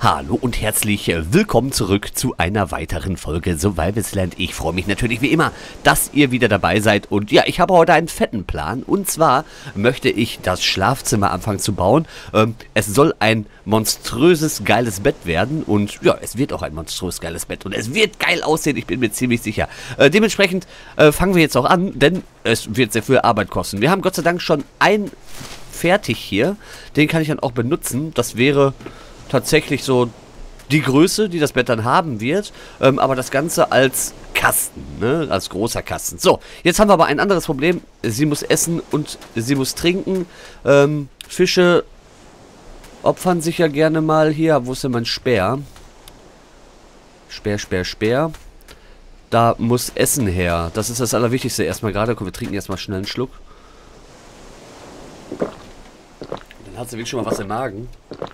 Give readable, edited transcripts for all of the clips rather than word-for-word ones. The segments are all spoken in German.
Hallo und herzlich willkommen zurück zu einer weiteren Folge Survivalisland. Ich freue mich natürlich wie immer, dass ihr wieder dabei seid. Und ja, ich habe heute einen fetten Plan. Und zwar möchte ich das Schlafzimmer anfangen zu bauen. Es soll ein monströses, geiles Bett werden. Und ja, es wird auch ein monströs geiles Bett. Und es wird geil aussehen, ich bin mir ziemlich sicher. Dementsprechend fangen wir jetzt auch an, denn es wird sehr viel Arbeit kosten. Wir haben Gott sei Dank schon ein fertig hier. Den kann ich dann auch benutzen. Das wäre tatsächlich so die Größe, die das Bett dann haben wird, aber das Ganze als Kasten, ne? Als großer Kasten. So, jetzt haben wir aber ein anderes Problem. Sie muss essen und sie muss trinken. Fische opfern sich ja gerne mal hier. Wo ist denn mein Speer? Speer. Da muss Essen her. Das ist das Allerwichtigste erstmal gerade. Komm, wir trinken erstmal schnell einen Schluck. Dann hat sie wirklich schon mal was im Magen.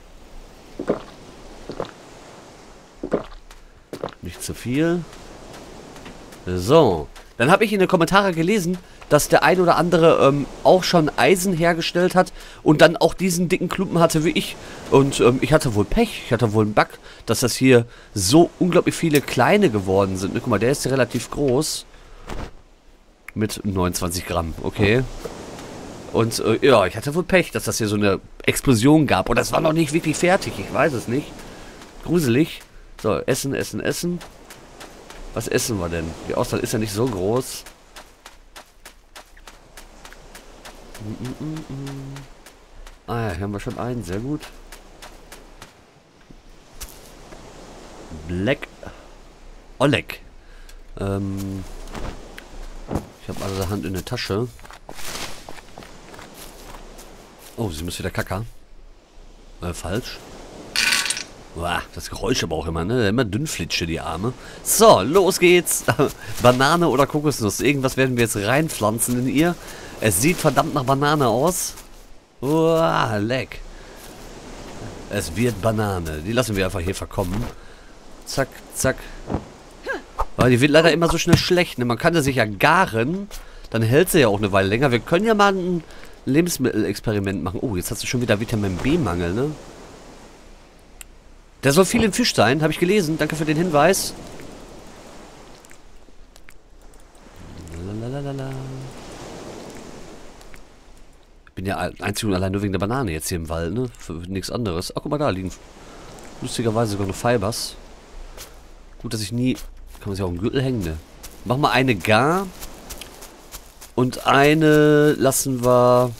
Nicht zu viel. So. Dann habe ich in den Kommentaren gelesen, dass der ein oder andere auch schon Eisen hergestellt hat und dann auch diesen dicken Klumpen hatte wie ich. Und ich hatte wohl Pech, ich hatte wohl einen Bug, dass das hier so unglaublich viele kleine geworden sind. Guck mal, der ist ja relativ groß. Mit 29 Gramm, okay. Und ja, ich hatte wohl Pech, dass das hier so eine Explosion gab. Und das war noch nicht wirklich fertig, ich weiß es nicht. Gruselig. So, essen. Was essen wir denn? Die Auswahl ist ja nicht so groß. Ah ja, hier haben wir schon einen. Sehr gut. Black Oleg. Ich habe alle Hand in der Tasche. Oh, sie muss wieder kacker. Falsch. Uah, das Geräusch aber auch immer, ne? Immer dünnflitsche die Arme. So, los geht's. Banane oder Kokosnuss. Irgendwas werden wir jetzt reinpflanzen in ihr. Es sieht verdammt nach Banane aus. Uah, leck. Es wird Banane. Die lassen wir einfach hier verkommen. Zack, zack. Aber die wird leider immer so schnell schlecht, ne? Man kann sie sich ja garen. Dann hält sie ja auch eine Weile länger. Wir können ja mal ein Lebensmittelexperiment machen. Oh, jetzt hast du schon wieder Vitamin B-Mangel, ne? Der soll viel im Fisch sein, habe ich gelesen. Danke für den Hinweis. Lalalala. Ich bin ja einzig und allein nur wegen der Banane jetzt hier im Wald, ne? Für nichts anderes. Ach, guck mal, da liegen lustigerweise sogar noch Fibers. Gut, dass ich nie... Kann man sich auch im Gürtel hängen, ne? Machen wir eine gar. Und eine lassen wir...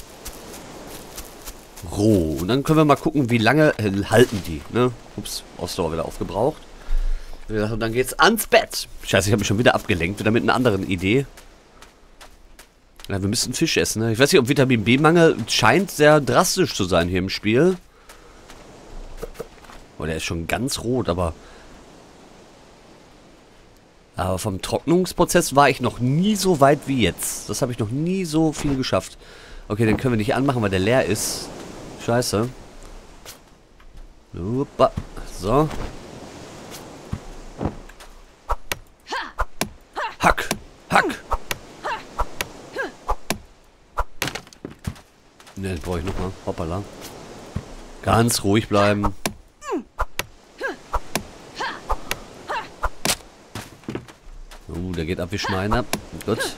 roh. Und dann können wir mal gucken, wie lange halten die, ne? Ups, Ausdauer wieder aufgebraucht. Und dann geht's ans Bett. Scheiße, ich habe mich schon wieder abgelenkt. Wieder mit einer anderen Idee. Ja, wir müssen Fisch essen, ne? Ich weiß nicht, ob Vitamin B-Mangel scheint sehr drastisch zu sein hier im Spiel. Oh, der ist schon ganz rot, aber... Aber vom Trocknungsprozess war ich noch nie so weit wie jetzt. Das habe ich noch nie so viel geschafft. Okay, den können wir nicht anmachen, weil der leer ist. Scheiße. Opa. So. Hack. Ne, das brauche ich nochmal. Hoppala. Ganz ruhig bleiben. Der geht ab wie Schmeiner. Gut.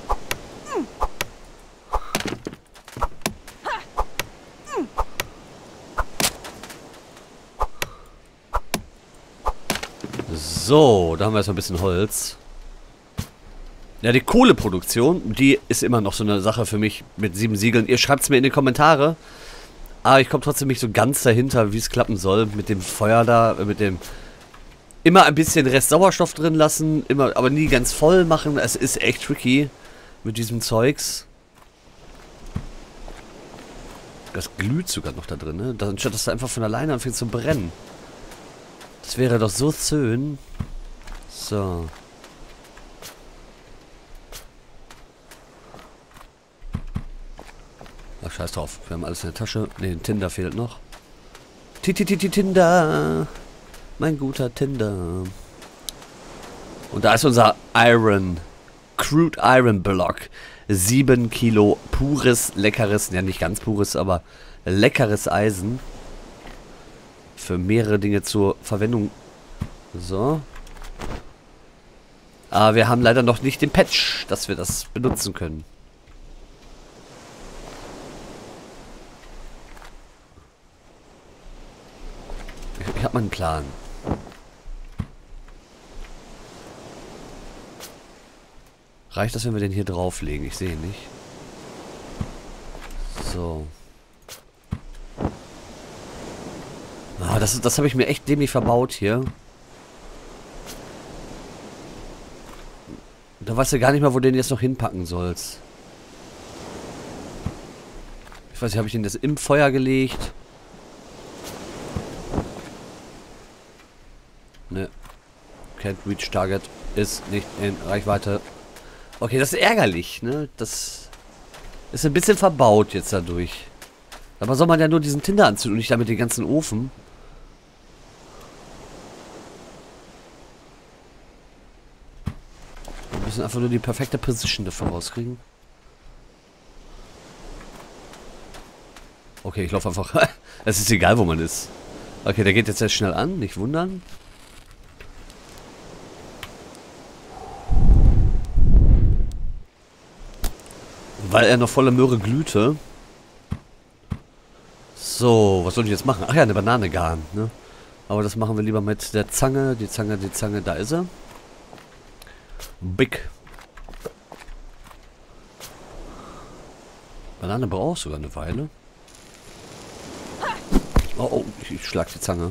So, da haben wir jetzt noch ein bisschen Holz. Ja, die Kohleproduktion, die ist immer noch so eine Sache für mich mit 7 Siegeln. Ihr schreibt es mir in die Kommentare. Aber ich komme trotzdem nicht so ganz dahinter, wie es klappen soll. Mit dem Feuer da, mit dem... Immer ein bisschen Rest Sauerstoff drin lassen, immer, aber nie ganz voll machen. Es ist echt tricky mit diesem Zeugs. Das glüht sogar noch da drin, ne? Anstatt dass da einfach von alleine anfängt zu brennen. Das wäre doch so schön. So. Ach, scheiß drauf. Wir haben alles in der Tasche. Ne, Tinder fehlt noch. Tinder. Mein guter Tinder. Und da ist unser Crude Iron Block. 7 Kilo pures, leckeres, ja nicht ganz pures, aber leckeres Eisen. für mehrere Dinge zur Verwendung. So. Aber wir haben leider noch nicht den Patch, dass wir das benutzen können. Ich habe mal einen Plan. Reicht das, wenn wir den hier drauflegen? Ich sehe nicht. So. Ah, das habe ich mir echt dämlich verbaut hier. Da weißt du gar nicht mal, wo du den jetzt noch hinpacken sollst. Ich weiß nicht, habe ich den jetzt im Feuer gelegt? Ne. Can't reach target. Ist nicht in Reichweite. Okay, das ist ärgerlich, ne? Das ist ein bisschen verbaut jetzt dadurch. Aber soll man ja nur diesen Tinder anzünden und nicht damit den ganzen Ofen? Wir müssen einfach nur die perfekte Position dafür rauskriegen. Okay, ich laufe einfach. Es ist egal, wo man ist. Okay, der geht jetzt sehr schnell an, nicht wundern. Weil er noch voller Möhre glühte. So, was soll ich jetzt machen? Ach ja, eine Banane garen, ne? Aber das machen wir lieber mit der Zange. Die Zange, da ist er. Big. Banane braucht sogar eine Weile. Oh, oh, ich schlag die Zange.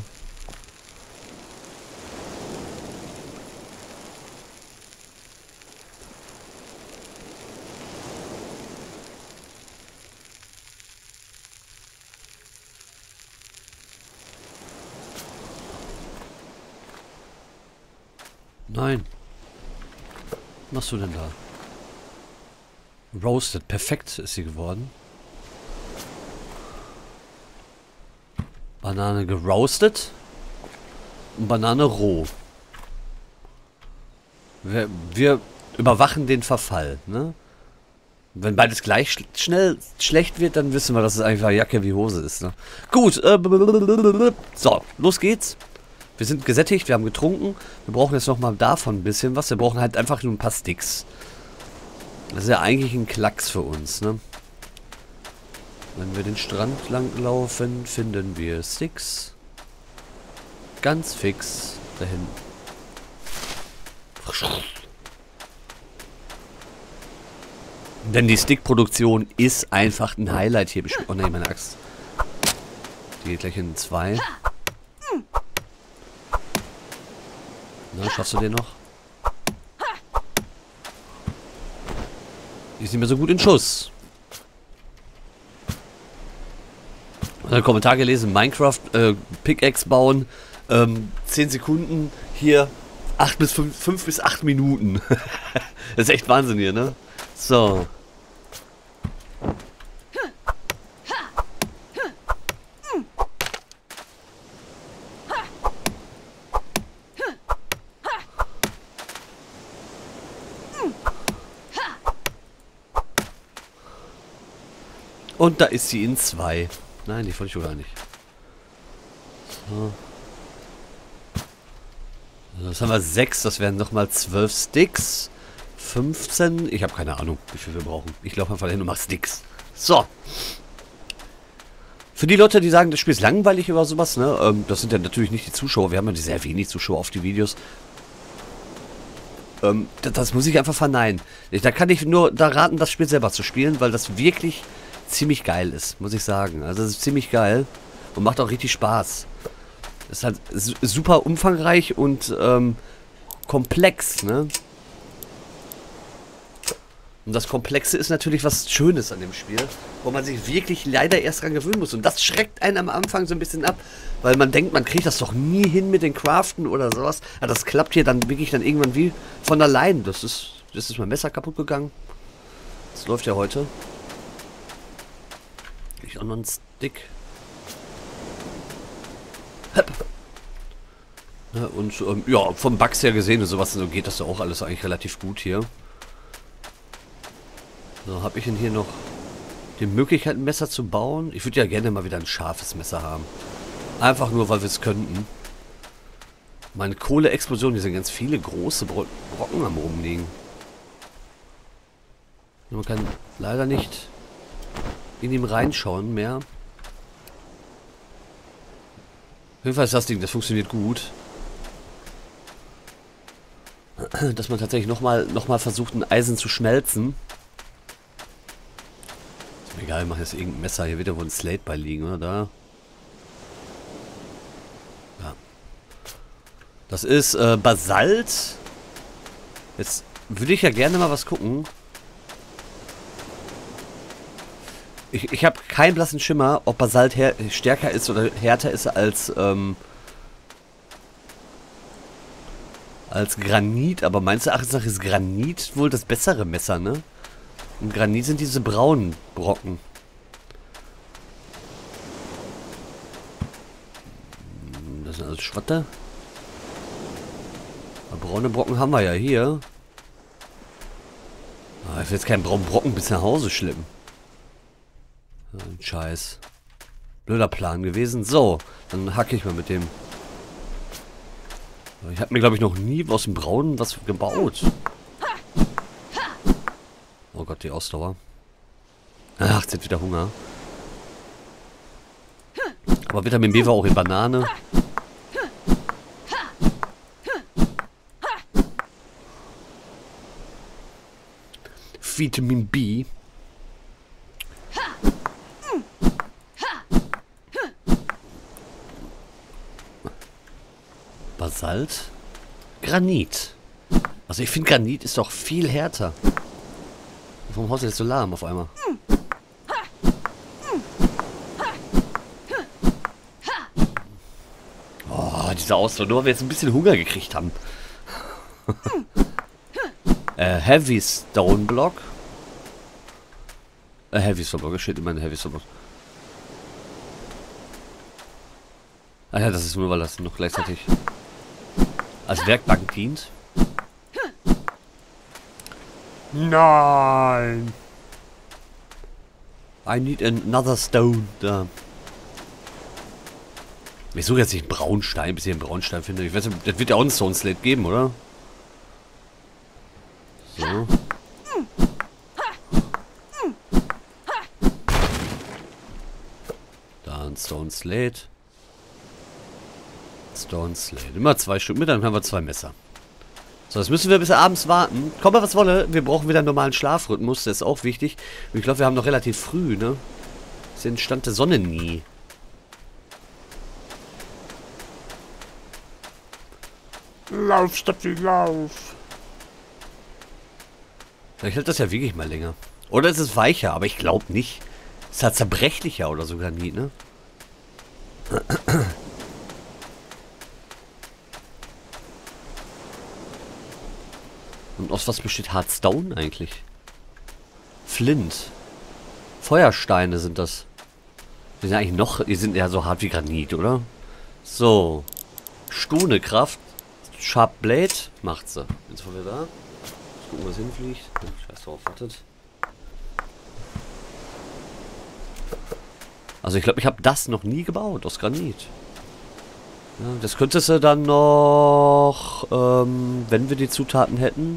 Nein. Was machst du denn da? Roasted. Perfekt ist sie geworden. Banane geroastet. Und Banane roh. Wir überwachen den Verfall, ne? Wenn beides gleich schnell schlecht wird, dann wissen wir, dass es einfach Jacke wie Hose ist, ne? Gut. So, los geht's. Wir sind gesättigt, wir haben getrunken. Wir brauchen jetzt nochmal davon ein bisschen was. Wir brauchen halt einfach nur ein paar Sticks. Das ist ja eigentlich ein Klacks für uns, ne? Wenn wir den Strand lang laufen, finden wir Sticks. Ganz fix. Da hinten. Denn die Stickproduktion ist einfach ein Highlight hier. Oh nein, meine Axt. Die geht gleich in 2. Na, schaffst du den noch? Die ist nicht mehr so gut in Schuss. Einen Kommentar gelesen, Minecraft, Pickaxe bauen, 10 Sekunden, hier 5 bis 8 Minuten. Das ist echt Wahnsinn hier, ne? So. Und da ist sie in 2. Nein, die wollte ich wohl gar nicht. So. Das haben wir 6. Das wären nochmal 12 Sticks. 15. Ich habe keine Ahnung, wie viel wir brauchen. Ich laufe einfach hin und mache Sticks. So. Für die Leute, die sagen, das Spiel ist langweilig oder sowas, ne? Das sind ja natürlich nicht die Zuschauer. Wir haben ja sehr wenig Zuschauer auf die Videos. Das muss ich einfach verneinen. Da kann ich nur da raten, das Spiel selber zu spielen, weil das wirklich ziemlich geil ist, muss ich sagen. Also es ist ziemlich geil und macht auch richtig Spaß. Es ist halt super umfangreich und komplex, ne? Und das Komplexe ist natürlich was Schönes an dem Spiel, wo man sich wirklich leider erst dran gewöhnen muss. Und das schreckt einen am Anfang so ein bisschen ab, weil man denkt, man kriegt das doch nie hin mit den Craften oder sowas. Ja, das klappt hier dann wirklich dann irgendwann wie von allein. Das ist mein Messer kaputt gegangen. Das läuft ja heute. Ich auch noch einen Stick. Höp. Ja, und ja, vom Bugs her gesehen und sowas, so geht das ja auch alles eigentlich relativ gut hier. So, habe ich denn hier noch die Möglichkeit, ein Messer zu bauen? Ich würde ja gerne mal wieder ein scharfes Messer haben. Einfach nur, weil wir es könnten. Meine Kohleexplosion, hier sind ganz viele große Brocken am Rumliegen. Man kann leider nicht in ihm reinschauen mehr. Auf jeden Fall ist das Ding, das funktioniert gut. Dass man tatsächlich nochmal versucht, ein Eisen zu schmelzen. Ist mir egal, ich mache jetzt irgendein Messer. Hier wird ja wohl ein Slate bei liegen, oder? Da. Ja. Das ist Basalt. Jetzt würde ich ja gerne mal was gucken. Ich habe keinen blassen Schimmer, ob Basalt stärker ist oder härter ist als Granit. Aber meines Erachtens nach ist Granit wohl das bessere Messer, ne? Und Granit sind diese braunen Brocken. Das sind alles Schwatte. Aber braune Brocken haben wir ja hier. Ah, ich will jetzt keinen braunen Brocken bis nach Hause schleppen. Ein Scheiß. Blöder Plan gewesen. So, dann hacke ich mal mit dem. Ich habe mir, glaube ich, noch nie aus dem Braunen was gebaut. Oh Gott, die Ausdauer. Ach, jetzt wird wieder Hunger. Aber Vitamin B war auch in Banane. Vitamin B. Basalt. Granit. Also ich finde Granit ist doch viel härter. Warum haust du jetzt so lahm auf einmal? Oh, diese Ausdauer, nur weil wir jetzt ein bisschen Hunger gekriegt haben. Heavy Stone Block. Heavy Stone Block, das steht immer in Heavy Stone Block. Ah ja, das ist nur, weil das noch gleichzeitig als Werkbank dient. Nein! I need another stone. Da. Ich suche jetzt nicht einen Braunstein, bis ich einen Braunstein finde. Ich weiß nicht, das wird ja auch einen Stone Slate geben, oder? So. Da ein Stone Slate. Stone Slate. Immer 2 Stück mit, dann haben wir 2 Messer. So, jetzt müssen wir bis abends warten. Komme was wolle, wir brauchen wieder einen normalen Schlafrhythmus, der ist auch wichtig. Und ich glaube, wir haben noch relativ früh, ne? Ist den Stand der Sonne nie. Lauf, Steffi, lauf. Vielleicht hält das ja wirklich mal länger. Oder ist es weicher, aber ich glaube nicht. Ist halt zerbrechlicher oder sogar nie, ne? Und aus was besteht Hardstone eigentlich? Flint. Feuersteine sind das. Die sind eigentlich noch... Die sind ja so hart wie Granit, oder? So. Stunekraft. Sharp Blade. Macht sie. Jetzt sind wir da. Gucken, wo es hinfliegt. Scheiß drauf, wartet. Also ich glaube, ich habe das noch nie gebaut aus Granit. Ja, das könntest du dann noch, wenn wir die Zutaten hätten.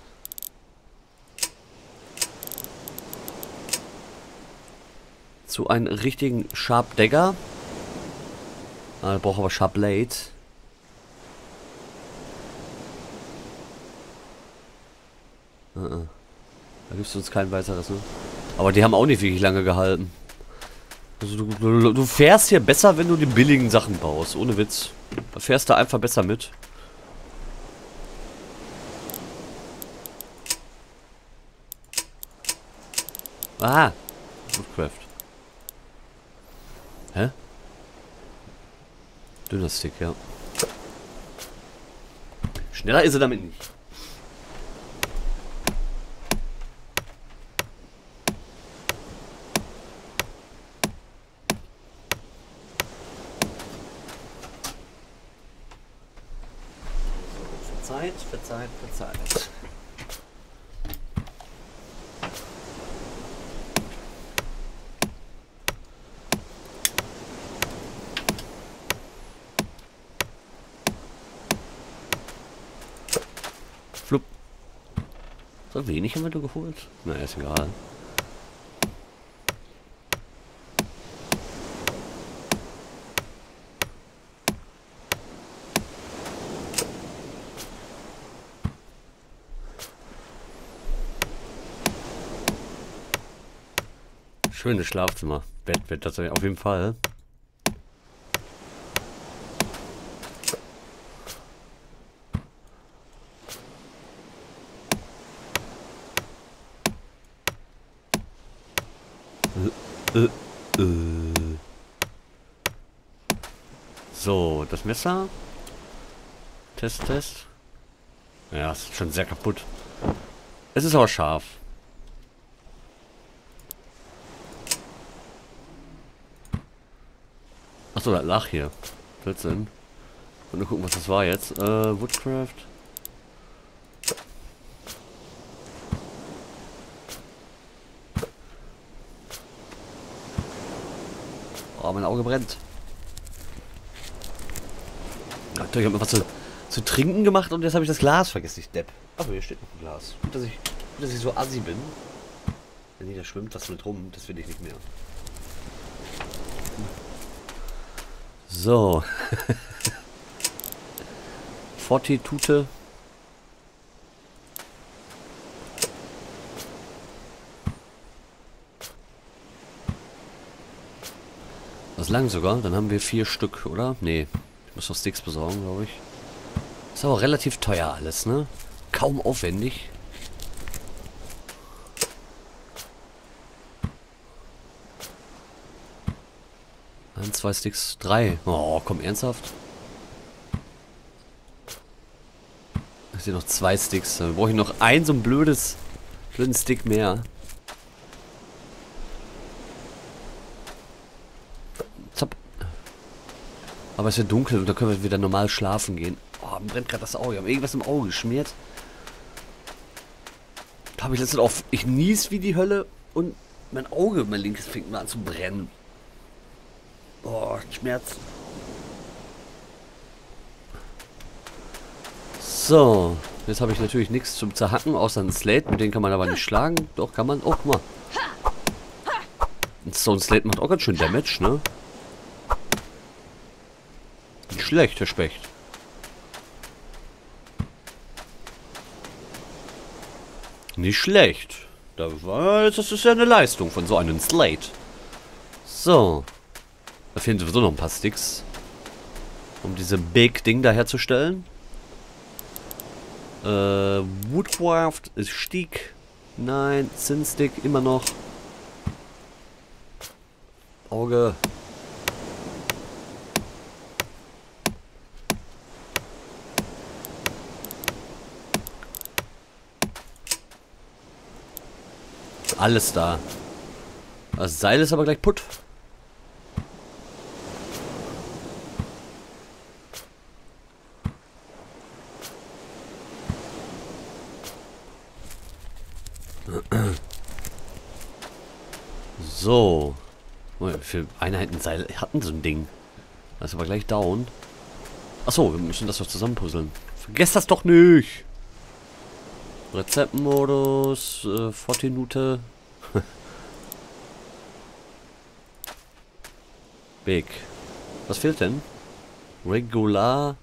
Zu einem richtigen Sharp Dagger. Ah, da braucht aber Sharp Blade. Da gibt es uns kein weiteres, ne? Aber die haben auch nicht wirklich lange gehalten. Also du fährst hier besser, wenn du die billigen Sachen baust. Ohne Witz. Da fährst du einfach besser mit. Ah. Woodcraft. Hä? Dünner Stick, ja. Schneller ist er damit nicht. Verzeiht. So wenig haben wir da geholt? Na, ist egal. Schönes Schlafzimmer. Bett wird das auf jeden Fall. So, das Messer. Test. Ja, ist schon sehr kaputt. Es ist aber scharf. Achso, das lag hier. 14. Und nur gucken, was das war jetzt. Woodcraft. Oh, mein Auge brennt. Ich habe mir was zu trinken gemacht und jetzt habe ich das Glas vergessen, ich Depp. Aber hier steht noch ein Glas. Gut, dass ich so assi bin. Wenn hier da schwimmt was mit rum, das will ich nicht mehr. So. Fortitute. Das lang sogar. Dann haben wir 4 Stück, oder? Nee. Ich muss noch Sticks besorgen, glaube ich. Ist aber relativ teuer alles, ne? Kaum aufwendig. Ein, 2 Sticks, 3. Oh, komm, ernsthaft? Ich sehe noch 2 Sticks. Dann brauche ich noch so ein blöden Stick mehr. Zapp. Aber es wird dunkel und da können wir wieder normal schlafen gehen. Oh, mir brennt gerade das Auge. Ich habe irgendwas im Auge geschmiert. Habe ich letztens auf. Ich nies wie die Hölle und mein Auge, mein linkes, fängt mal an zu brennen. Boah, Schmerz. So, jetzt habe ich natürlich nichts zum Zerhacken, außer ein Slate. Mit denen kann man aber nicht schlagen. Doch, kann man. Oh, guck mal. So ein Slate macht auch ganz schön Damage, ne? Nicht schlecht, Herr Specht. Nicht schlecht. Das ist ja eine Leistung von so einem Slate. So. Da fehlen sowieso noch ein paar Sticks. Um diese Big Ding da herzustellen. Woodcraft ist Stick. Nein, Zinnstick immer noch. Auge. Alles da. Das Seil ist aber gleich putt. So. Wie viele Einheiten Seil hatten so ein Ding? Das ist aber gleich down. Achso, wir müssen das doch zusammenpuzzeln. Vergesst das doch nicht! Rezeptmodus, Fortinute. Big. Was fehlt denn? Regular.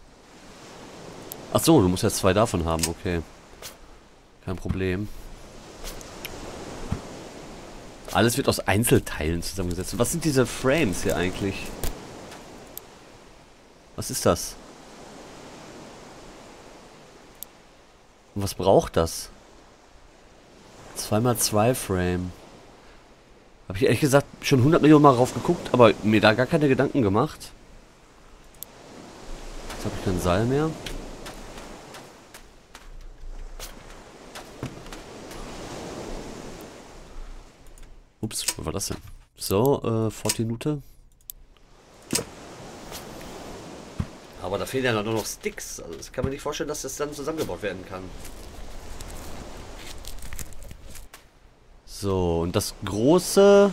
Achso, du musst jetzt 2 davon haben, okay. Kein Problem. Alles wird aus Einzelteilen zusammengesetzt. Was sind diese Frames hier eigentlich? Was ist das? Und was braucht das? 2x2 Frame. Habe ich ehrlich gesagt schon 100 Millionen Mal drauf geguckt, aber mir da gar keine Gedanken gemacht. Jetzt habe ich kein Seil mehr. Ups, was war das denn? So, Fortinute. Aber da fehlen ja nur noch Sticks. Also das kann man nicht vorstellen, dass das dann zusammengebaut werden kann. So, und das große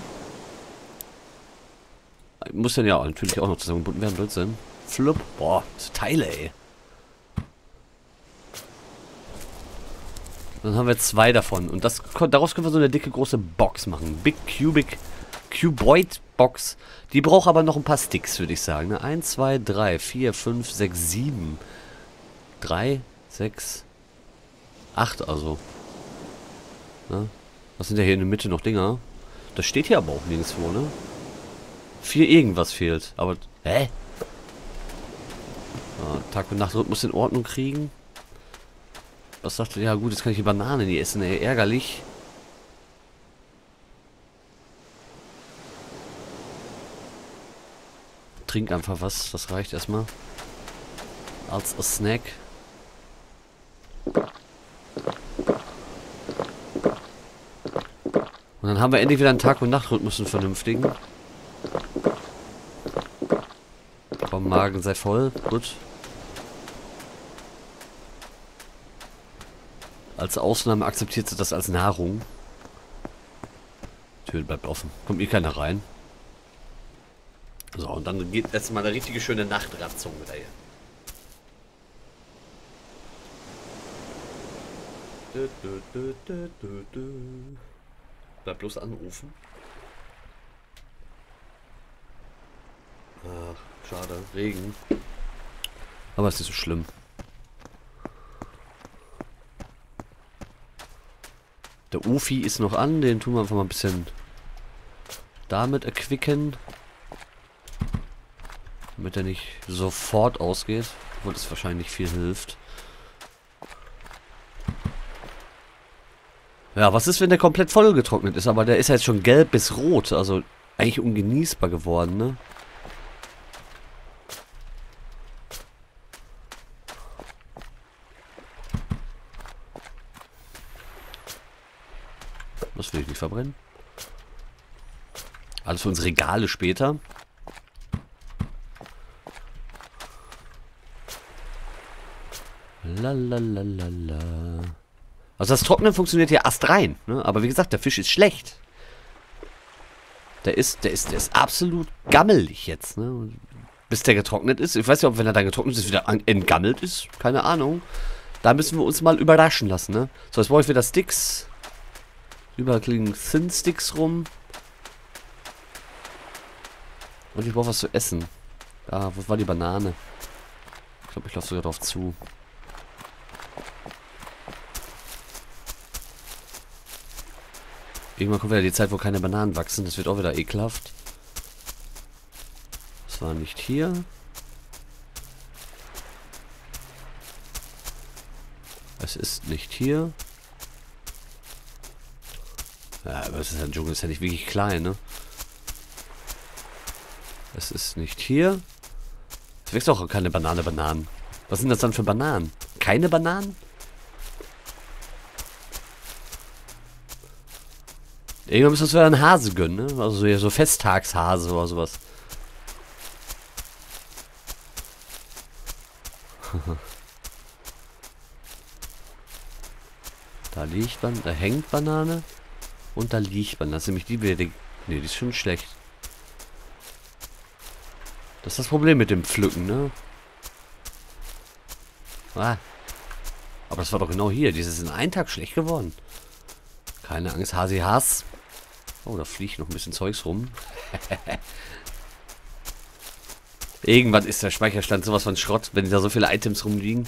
muss dann ja natürlich auch noch zusammengebunden werden, Blödsinn. Flup. Boah, das Teile, ey. Dann haben wir 2 davon. Und daraus können wir so eine dicke große Box machen. Big Cuboid Box. Die braucht aber noch ein paar Sticks, würde ich sagen. Ne? 1, 2, 3, 4, 5, 6, 7. 3, 6, 8 also. Ne? Was sind ja hier in der Mitte noch Dinger? Das steht hier aber auch nirgendwo, ne? 4 irgendwas fehlt. Aber, hä? Ja, Tag- und Nachtrhythmus in Ordnung kriegen. Was sagt du? Ja gut, jetzt kann ich die Banane nie essen, ey. Ärgerlich. Trink einfach was, das reicht erstmal. Als Snack. Und dann haben wir endlich wieder einen Tag- und Nachtrhythmus, einen vernünftigen. Komm, Magen sei voll. Gut. Als Ausnahme akzeptiert sie das als Nahrung. Tür bleibt offen. Kommt hier keiner rein. So, und dann geht erstmal eine richtige schöne Nachtratzung wieder hier. Bleib bloß anrufen. Ach, schade. Regen. Aber es ist nicht so schlimm. Der Ufi ist noch an. Den tun wir einfach mal ein bisschen damit erquicken. Damit er nicht sofort ausgeht. Obwohl das wahrscheinlich viel hilft. Ja, was ist, wenn der komplett voll getrocknet ist? Aber der ist ja jetzt schon gelb bis rot. Also eigentlich ungenießbar geworden, ne? Das will ich nicht verbrennen. Alles für unsere Regale später. Lalalala. Also das Trocknen funktioniert ja astrein, ne? Aber wie gesagt, der Fisch ist schlecht. Der ist absolut gammelig jetzt, ne? Bis der getrocknet ist. Ich weiß nicht, ob wenn er dann getrocknet ist, wieder entgammelt ist. Keine Ahnung. Da müssen wir uns mal überraschen lassen, ne? So, jetzt brauche ich wieder Sticks. Überall liegen Thin Sticks rum. Und ich brauche was zu essen. Ah, wo war die Banane? Ich glaube, ich laufe sogar drauf zu. Irgendwann kommt wieder die Zeit, wo keine Bananen wachsen. Das wird auch wieder ekelhaft. Das war nicht hier. Es ist nicht hier. Ja, aber es ist ein Dschungel, ist ja nicht wirklich klein, ne? Es ist nicht hier. Es wächst auch keine Bananen. Was sind das dann für Bananen? Keine Bananen? Irgendwann müssen wir uns wieder einen Hase gönnen, ne? Also so Festtagshase oder sowas. Da hängt Banane. Und da liegt Banane. Das ist nämlich die wieder. Ne, die ist schon schlecht. Das ist das Problem mit dem Pflücken, ne? Ah. Aber das war doch genau hier. Dieses ist in einem Tag schlecht geworden. Keine Angst, Hasi Hass. Oh, da fliegt noch ein bisschen Zeugs rum. Irgendwann ist der Speicherstand sowas von Schrott, wenn da so viele Items rumliegen.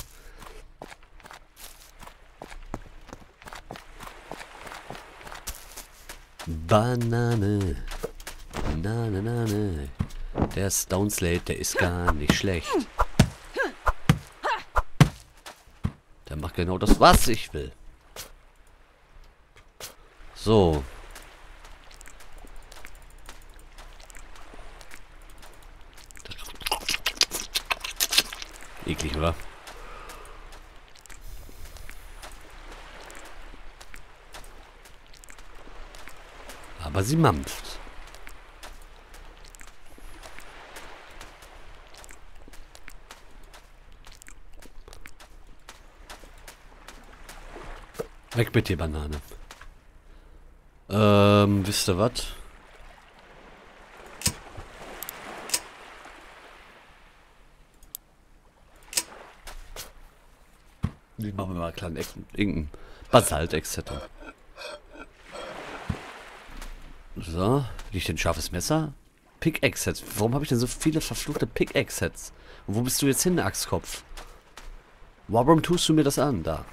Banane. Banane. Der Stoneslate, der ist gar nicht schlecht. Der macht genau das, was ich will. So. Eklig, oder? Aber sie mampft. Weg mit dir, Banane. Wisst ihr was? Die machen wir mal kleinen irgendeinen Basalt-Exeter. So, liegt ein scharfes Messer? Pickaxe-Sets. Warum habe ich denn so viele verfluchte Pickaxe-Sets? Und wo bist du jetzt hin, Axtkopf? Warum tust du mir das an? Da.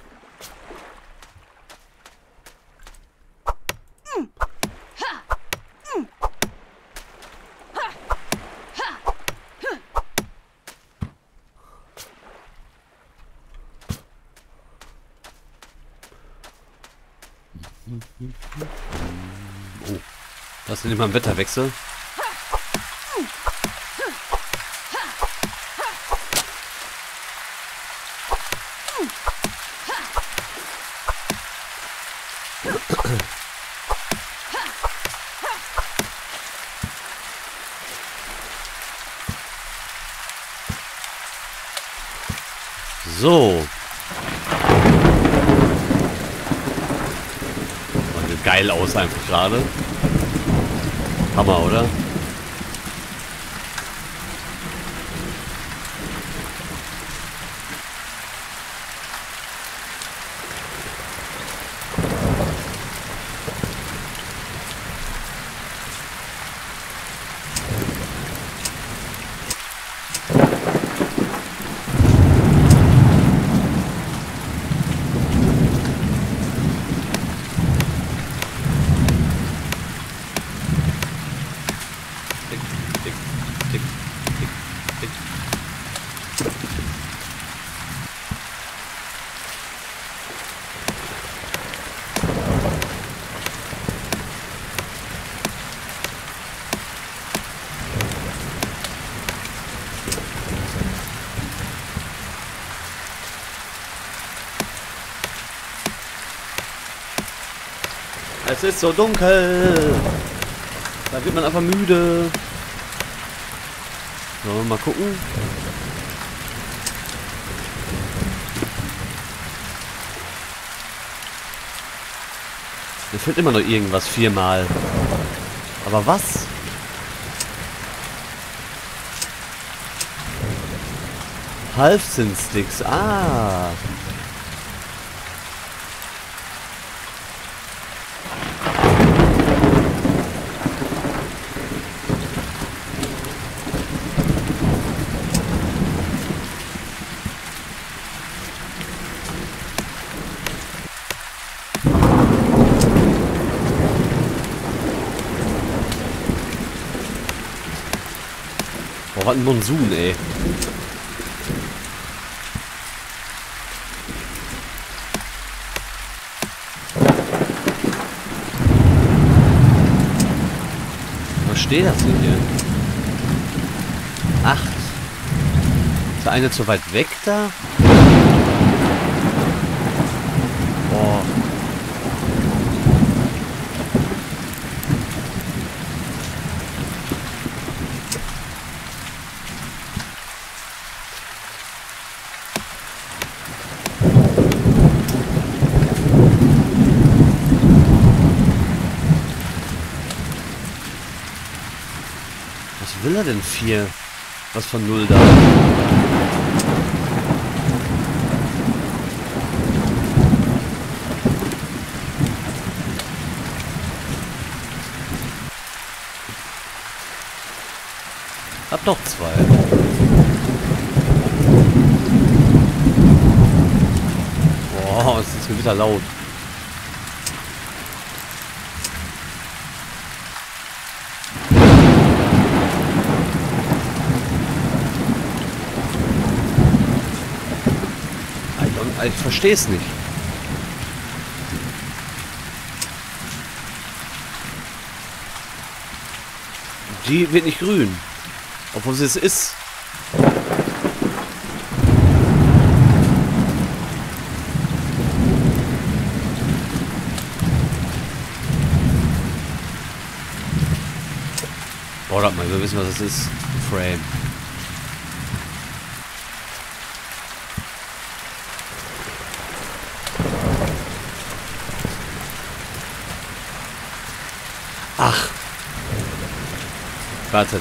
Oh, das ist nicht mal ein Wetterwechsel. So. Sieht geil aus einfach gerade. Hammer, oder? Es ist so dunkel. Da wird man einfach müde. So, mal gucken. Mir fehlt immer noch irgendwas viermal. Aber was? Halbzinn-Sticks. Ah. Boah, was ein Monsun, ey. Was steht das denn hier? 8. Ist der eine zu weit weg da? Boah. Was will er denn 4? Was von 0 da? Hab doch 2. Boah, es ist wieder laut. Ich verstehe es nicht. Die wird nicht grün. Obwohl sie es ist. Boah, warte mal, wir wissen, was es ist. Frame. Ach. Wartet.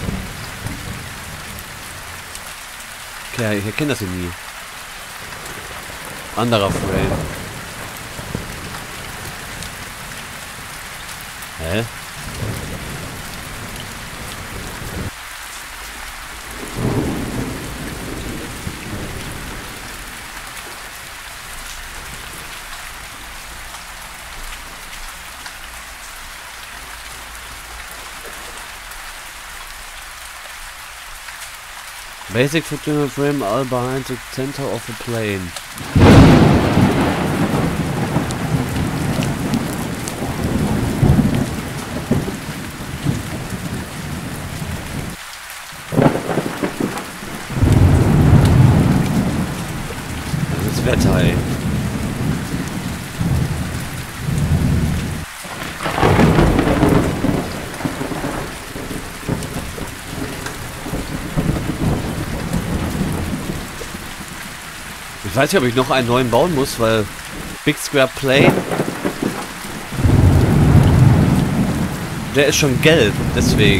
Okay, ich erkenne das hier nie. Anderer Frame. Hä? Basic for frame all behind the center of the plane. Das Wetter, ey. Ich weiß nicht, ob ich noch einen neuen bauen muss, weil Big Square Plane, der ist schon gelb, deswegen.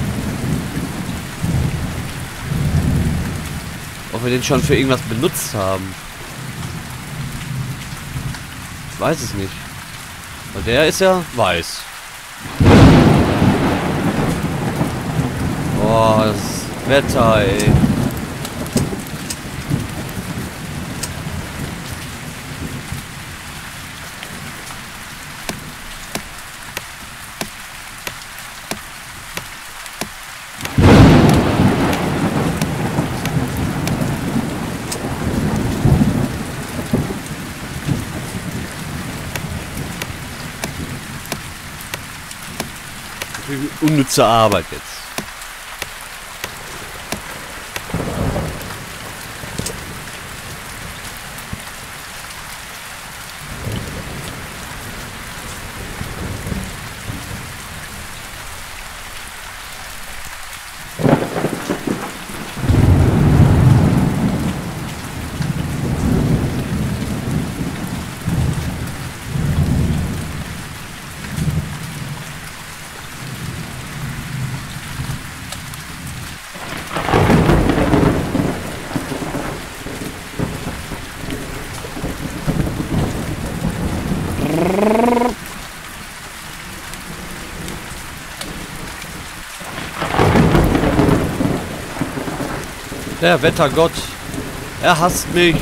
Ob wir den schon für irgendwas benutzt haben. Ich weiß es nicht. Weil der ist ja weiß. Boah, das Wetter, ey. Unnütze Arbeit jetzt. Der Wettergott, er hasst mich.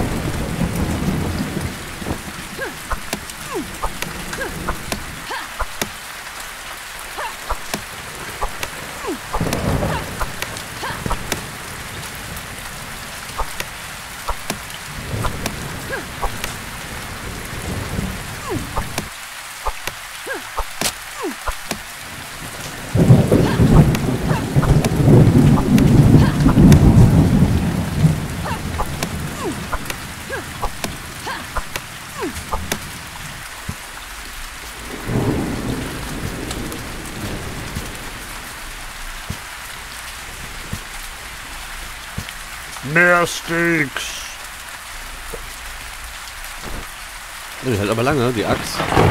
Mehr Steaks. Die hält aber lange, die Axt.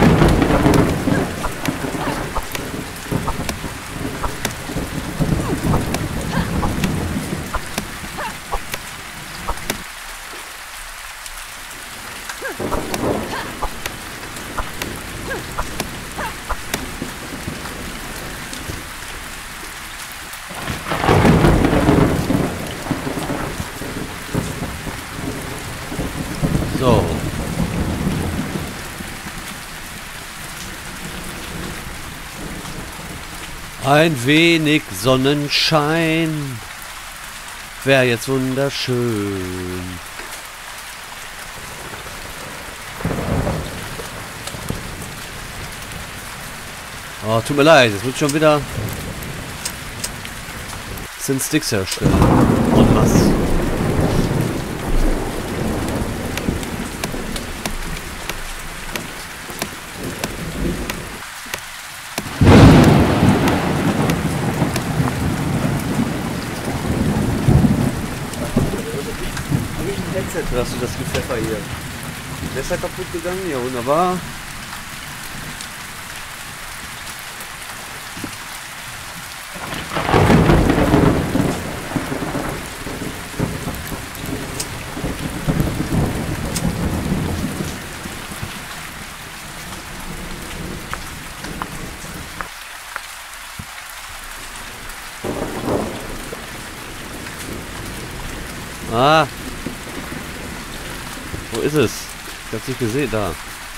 So. Ein wenig Sonnenschein wäre jetzt wunderschön. Oh, tut mir leid, es wird schon wieder sind Sticks herstellen. Und was? Hast du das Gepfeffer hier? Der ist ja kaputt gegangen? Ja, wunderbar. Ah. Wo ist es? Ich hab's nicht gesehen. Da.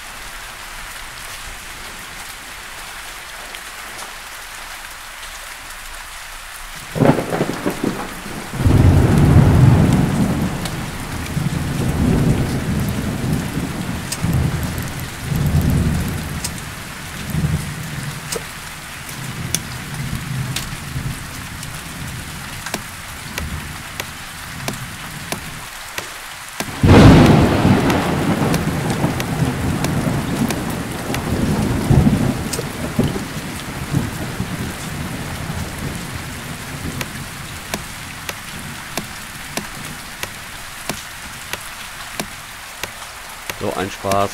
So ein Spaß.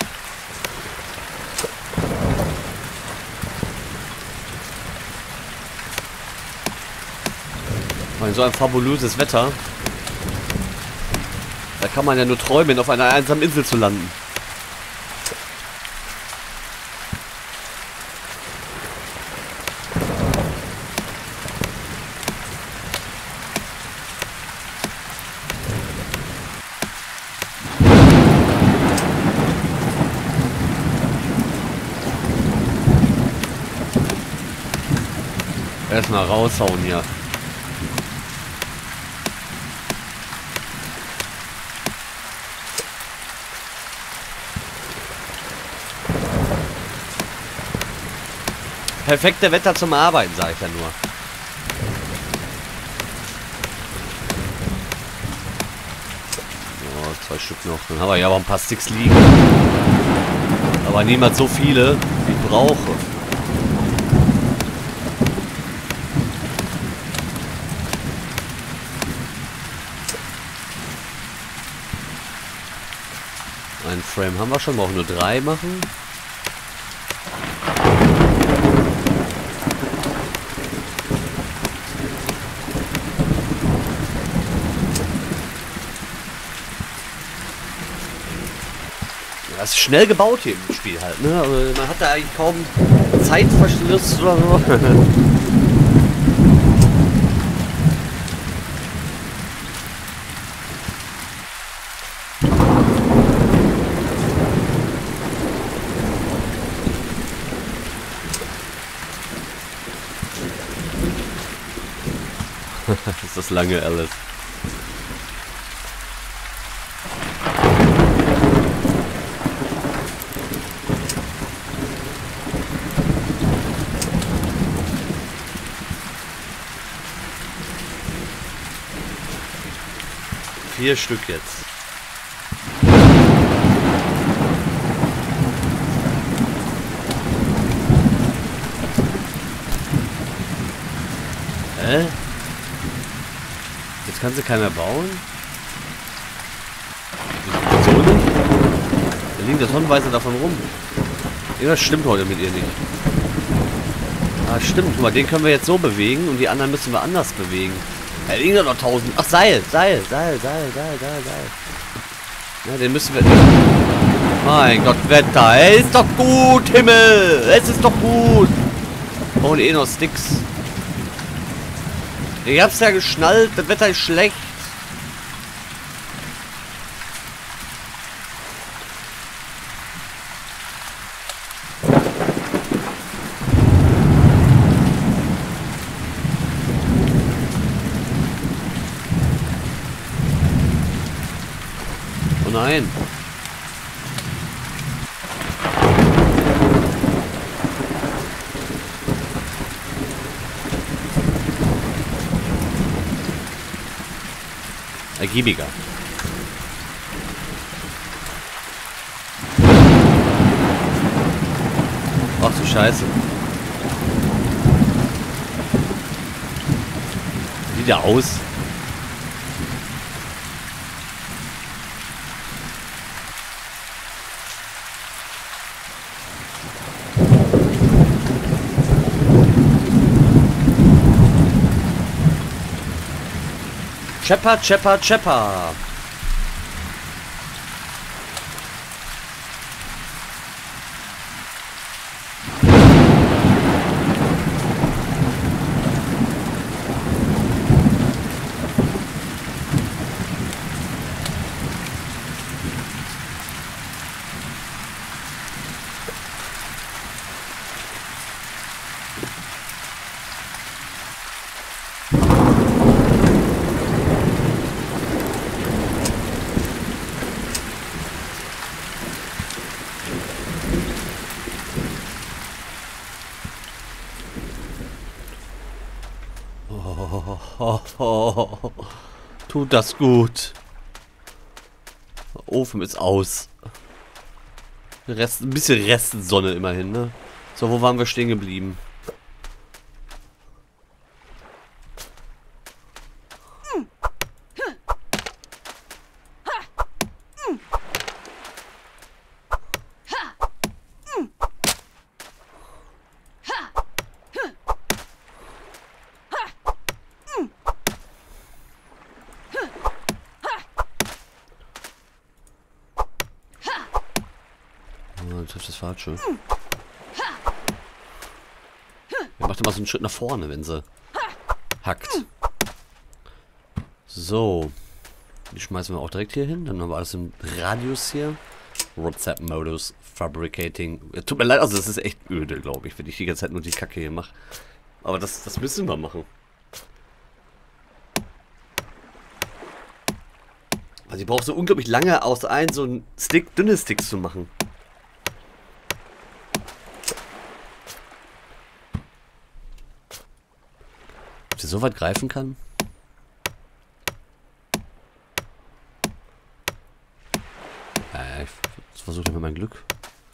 So ein fabulöses Wetter. Da kann man ja nur träumen, auf einer einsamen Insel zu landen. Erstmal raushauen hier. Perfekte Wetter zum Arbeiten, sage ich ja nur. Oh, 2 Stück noch. Dann haben wir ja auch ein paar Sticks liegen. Aber niemals so viele, wie ich brauche. Ein Frame haben wir schon, wir brauchen nur 3 machen. Das ist schnell gebaut hier im Spiel halt, ne? Also man hat da eigentlich kaum Zeitverschluss oder so. Ist das lange alles. Vier Stück jetzt. Jetzt kann sie keiner bauen? Wieso nicht? Da liegen das Hornweise davon rum. Irgendwas stimmt heute mit ihr nicht. Ah, stimmt. Guck mal, den können wir jetzt so bewegen und die anderen müssen wir anders bewegen. Ja, liegen da noch 1000. Ach, Seil. Ja, den müssen wir... Mein Gott, Wetter. Ey, ist doch gut, Himmel. Es ist doch gut. Oh, eh noch Sticks. Ich hab's ja geschnallt. Das Wetter ist schlecht. Oh nein. Ergiebiger. Ach du Scheiße. Wieder aus. Chepper. Oh, tut das gut. Der Ofen ist aus. Ein bisschen Restsonne immerhin, ne? So, wo waren wir stehen geblieben? Das ist das Falsche. Er macht immer so einen Schritt nach vorne, wenn sie hackt. So. Die schmeißen wir auch direkt hier hin. Dann haben wir alles im Radius hier. WhatsApp-Modus, Fabricating. Tut mir leid, also das ist echt öde, glaube ich, wenn ich die ganze Zeit nur die Kacke hier mache. Aber das müssen wir machen. Also ich brauche so unglaublich lange aus so einen Stick, dünne Sticks zu machen. Ob sie so weit greifen kann? Ich versuche mal mein Glück.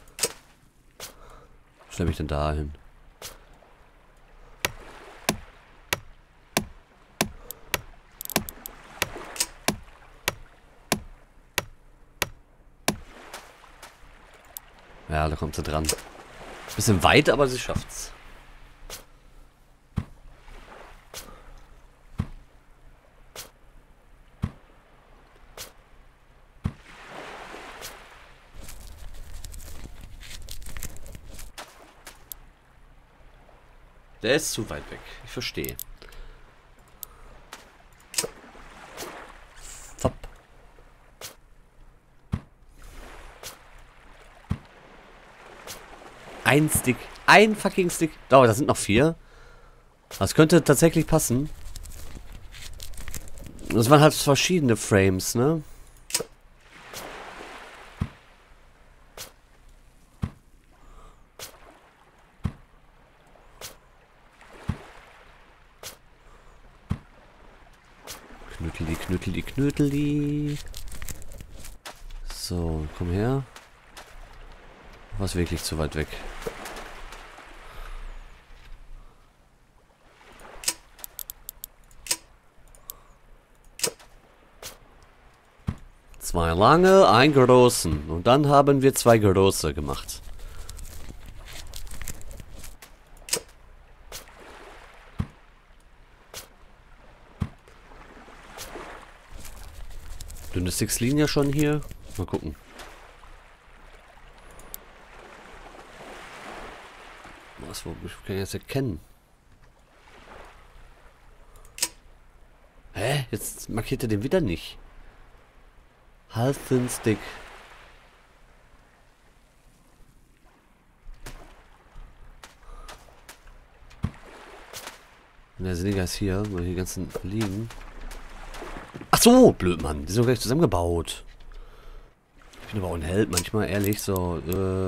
Wo stelle ich denn da hin? Ja, da kommt sie dran. Bisschen weit, aber sie schafft's. Der ist zu weit weg. Ich verstehe. Fopp. Ein Stick. Ein fucking Stick. Oh, da sind noch 4. Das könnte tatsächlich passen. Das waren halt verschiedene Frames, ne? Knöteli, knöteli, knöteli. So, komm her. Was wirklich zu weit weg. Zwei lange, ein großen. Und dann haben wir 2 große gemacht. Dünne Sticks liegen ja schon hier. Mal gucken. Was, wo ich kann jetzt erkennen? Hä? Jetzt markiert er den wieder nicht. Half thin Stick. Und der Siniger ist hier, wo die ganzen liegen. Ach so, blöd, Mann. Die sind doch gleich zusammengebaut. Ich bin aber auch ein Held manchmal, ehrlich. So,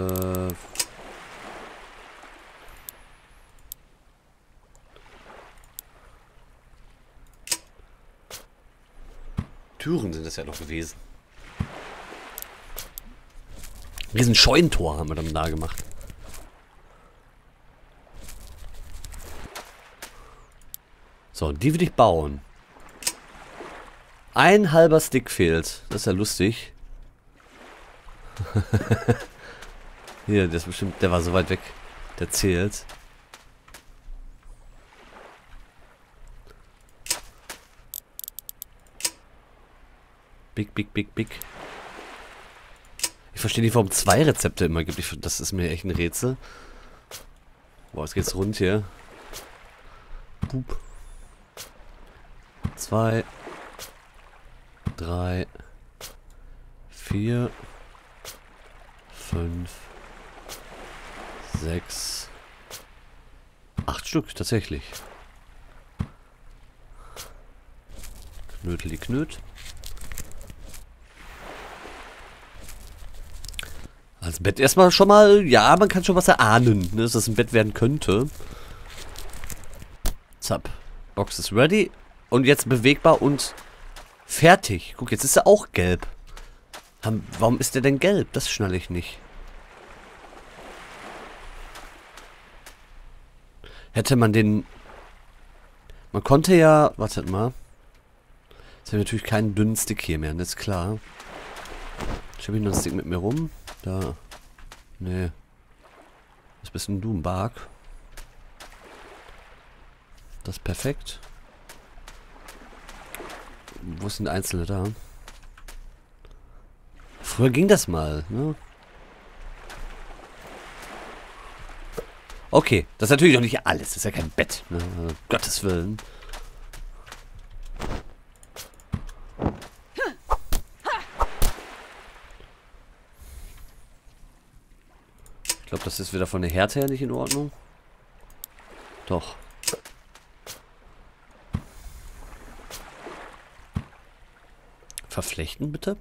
Türen sind das ja noch gewesen. Riesen Scheunentor haben wir dann da gemacht. So, die will ich bauen. Ein halber Stick fehlt. Das ist ja lustig. Hier, der ist bestimmt, der war so weit weg. Der zählt. Big, big, big, big. Ich verstehe nicht, warum 2 Rezepte immer gibt. Das ist mir echt ein Rätsel. Boah, jetzt geht's rund hier. Pup. 2, 3, 4, 5, 6, 8 Stück, tatsächlich. Knöteli knöt. Als Bett erstmal schon mal, ja, man kann schon was erahnen, ne, dass das ein Bett werden könnte. Zap. Box ist ready. Und jetzt bewegbar und fertig. Guck, jetzt ist er auch gelb. Warum ist der denn gelb? Das schnalle ich nicht. Hätte man den... Man konnte ja... Wartet mal. Jetzt habe ich natürlich keinen dünnen Stick hier mehr, das ist klar. Ich habe hier noch einen Stick mit mir rum. Da. Nee. Was bist denn du, ein Bark? Das ist perfekt. Wo sind einzelne da? Früher ging das mal, ne? Okay, das ist natürlich noch nicht alles. Das ist ja kein Bett, ne? Also, Gottes Willen. Ich glaube, das ist wieder von der Härte her nicht in Ordnung. Doch. Verflechten, bitte.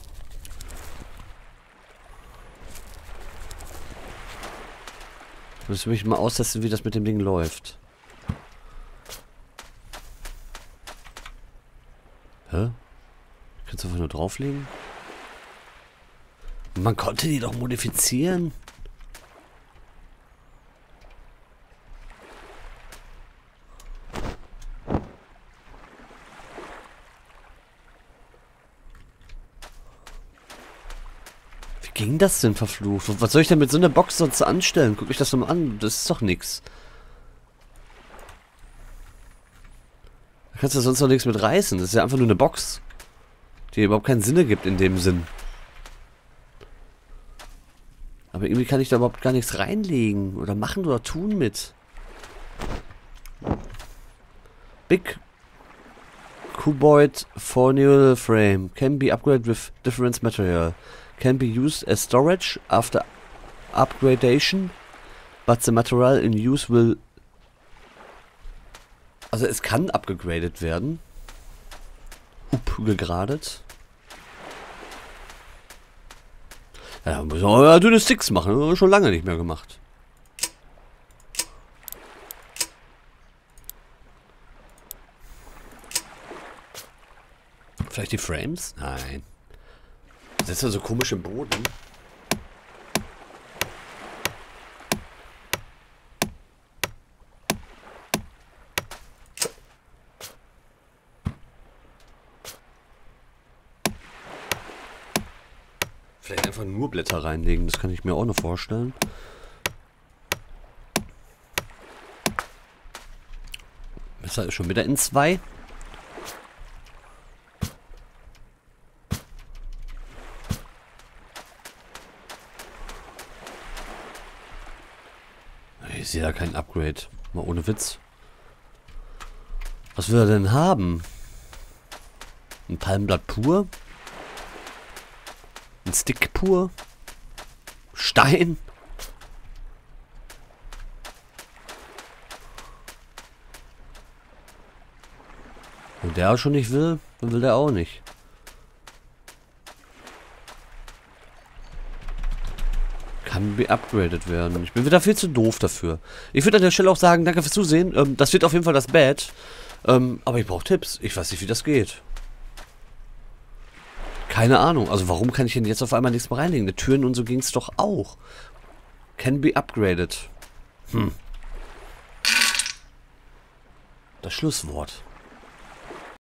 Müssen wir mich mal austesten, wie das mit dem Ding läuft. Hä? Kannst du einfach nur drauflegen? Man konnte die doch modifizieren. Ging das denn, verflucht? Was soll ich denn mit so einer Box sonst anstellen? Guck mich das doch mal an. Das ist doch nix. Da kannst du sonst noch nichts mit reißen. Das ist ja einfach nur eine Box, die überhaupt keinen Sinn ergibt in dem Sinn. Aber irgendwie kann ich da überhaupt gar nichts reinlegen oder machen oder tun mit. Big Cuboid Furnival Frame can be upgraded with different material. Can be used as storage after upgradation, but the material in use will... Also es kann abgegradet werden. Gegradet. Ja, müssen wir ja dünne Sticks machen. Das haben wir schon lange nicht mehr gemacht. Vielleicht die Frames? Nein. Das ist ja so komisch im Boden. Vielleicht einfach nur Blätter reinlegen, das kann ich mir auch noch vorstellen. Messer ist schon wieder in 2. Ich sehe da kein Upgrade. Mal ohne Witz. Was will er denn haben? Ein Palmblatt pur? Ein Stick pur? Stein? Wenn der schon nicht will, dann will der auch nicht. Kann upgraded werden. Ich bin wieder viel zu doof dafür. Ich würde an der Stelle auch sagen, danke fürs Zusehen. Das wird auf jeden Fall das Bad. Aber ich brauche Tipps. Ich weiß nicht, wie das geht. Keine Ahnung. Also warum kann ich denn jetzt auf einmal nichts mehr reinlegen? Die Türen und so ging es doch auch. Can be upgraded. Das Schlusswort.